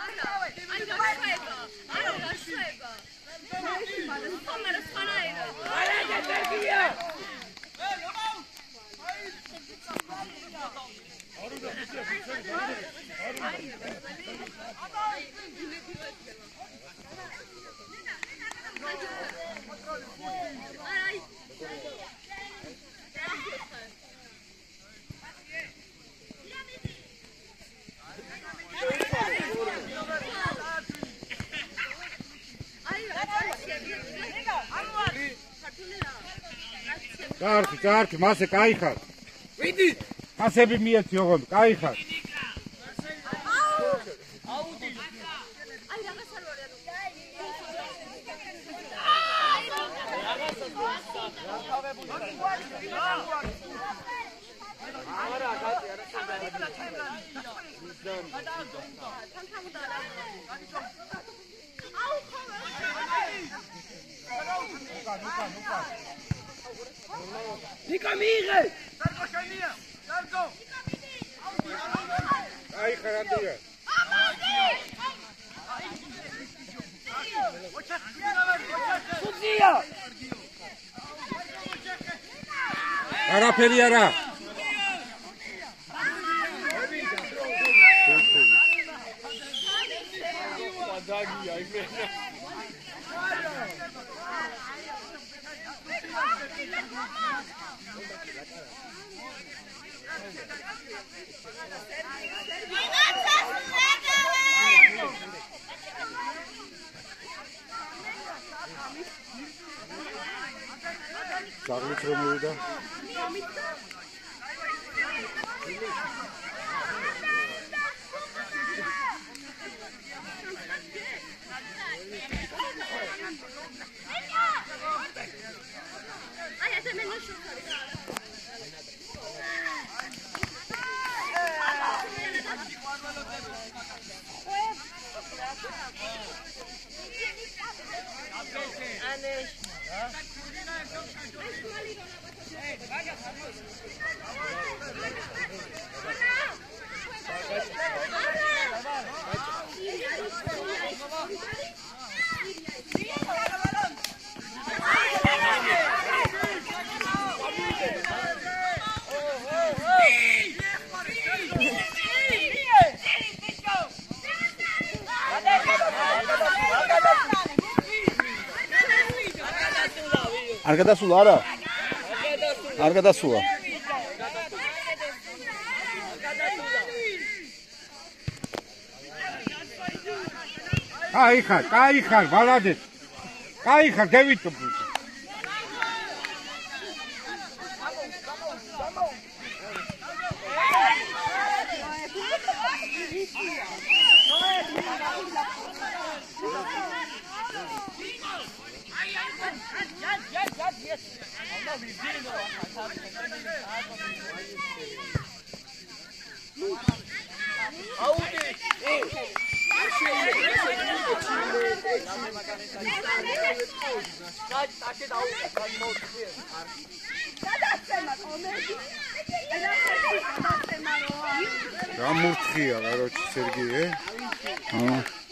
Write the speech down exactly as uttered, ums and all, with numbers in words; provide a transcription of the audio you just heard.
Კარგი, კარგი, მასე кайხარ. ვიდი. ასები მიეცი ოღონდ, кайხარ. აუდი. აი რაღაც არ ვარ ანუ. არა, გაწი, არა, Nika Mire! Darko Shania! Darko! Ai Kharandiya! Sudziya! Ara feri ara! Padagi ai mena. Charlie Tremida. Ar gadasula ara? Ar gadasula. Кайхар, кайхар, молодец. Кайхар, Давид. Ramurtxia, короче, Сергей, э?